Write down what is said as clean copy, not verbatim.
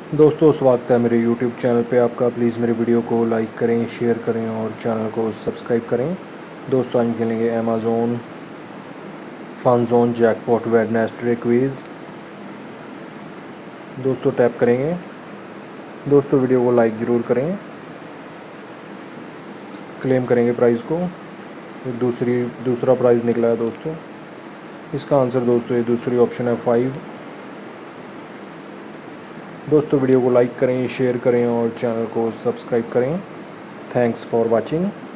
दोस्तों स्वागत है मेरे YouTube चैनल पे आपका। प्लीज़ मेरे वीडियो को लाइक करें, शेयर करें और चैनल को सब्सक्राइब करें। दोस्तों आज खेलेंगे Amazon fun zone jackpot Wednesday quiz. दोस्तों टैप करेंगे। दोस्तों वीडियो को लाइक ज़रूर करें। क्लेम करेंगे प्राइज़ को। दूसरा प्राइज़ निकला है दोस्तों। इसका आंसर दोस्तों ये दूसरी ऑप्शन है 5। दोस्तों वीडियो को लाइक करें, शेयर करें और चैनल को सब्सक्राइब करें। Thanks for watching.